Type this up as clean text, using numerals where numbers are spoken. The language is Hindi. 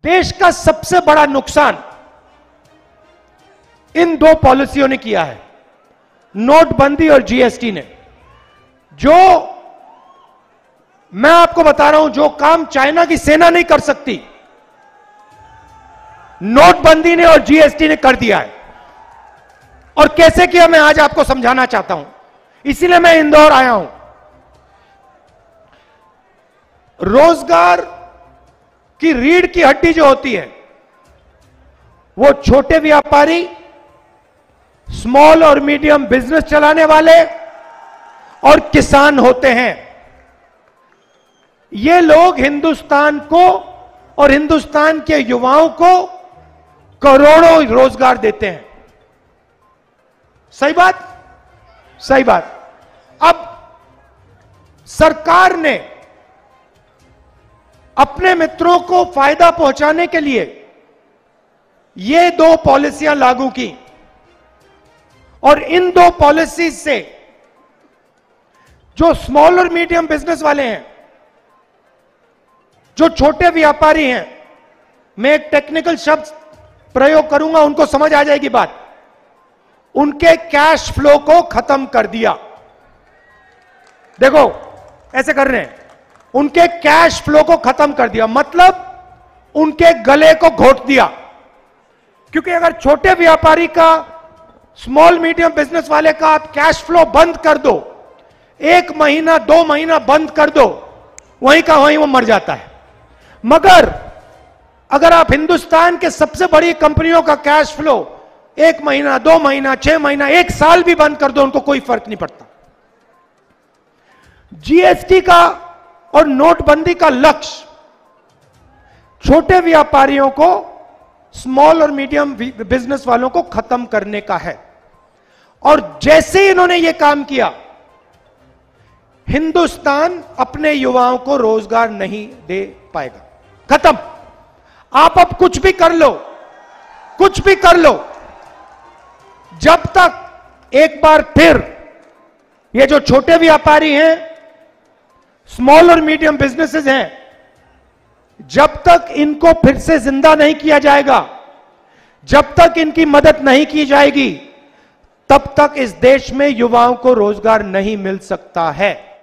देश का सबसे बड़ा नुकसान इन दो पॉलिसियों ने किया है, नोटबंदी और जीएसटी ने। जो मैं आपको बता रहा हूं, जो काम चाइना की सेना नहीं कर सकती, नोटबंदी ने और जीएसटी ने कर दिया है। और कैसे किया, मैं आज आपको समझाना चाहता हूं, इसीलिए मैं इंदौर आया हूं। रोजगार की रीढ़ की हड्डी जो होती है, वो छोटे व्यापारी, स्मॉल और मीडियम बिजनेस चलाने वाले और किसान होते हैं। ये लोग हिंदुस्तान को और हिंदुस्तान के युवाओं को करोड़ों रोजगार देते हैं। सही बात, सही बात। अब सरकार ने अपने मित्रों को फायदा पहुंचाने के लिए ये दो पॉलिसियां लागू की, और इन दो पॉलिसीज से जो स्मॉल और मीडियम बिजनेस वाले हैं, जो छोटे व्यापारी हैं, मैं एक टेक्निकल शब्द प्रयोग करूंगा, उनको समझ आ जाएगी बात, उनके कैश फ्लो को खत्म कर दिया। देखो ऐसे कर रहे हैं, उनके कैश फ्लो को खत्म कर दिया, मतलब उनके गले को घोट दिया। क्योंकि अगर छोटे व्यापारी का, स्मॉल मीडियम बिजनेस वाले का आप कैश फ्लो बंद कर दो, 1 महीना 2 महीना बंद कर दो, वहीं का वहीं वो मर जाता है। मगर अगर आप हिंदुस्तान के सबसे बड़ी कंपनियों का कैश फ्लो 1 महीना 2 महीना 6 महीना 1 साल भी बंद कर दो, उनको कोई फर्क नहीं पड़ता। जीएसटी का और नोटबंदी का लक्ष्य छोटे व्यापारियों को, स्मॉल और मीडियम बिजनेस वालों को खत्म करने का है। और जैसे ही इन्होंने यह काम किया, हिंदुस्तान अपने युवाओं को रोजगार नहीं दे पाएगा। खत्म। आप अब कुछ भी कर लो, कुछ भी कर लो, जब तक एक बार फिर ये जो छोटे व्यापारी हैं, स्मॉल और मीडियम बिजनेसेस हैं, जब तक इनको फिर से जिंदा नहीं किया जाएगा, जब तक इनकी मदद नहीं की जाएगी, तब तक इस देश में युवाओं को रोजगार नहीं मिल सकता है।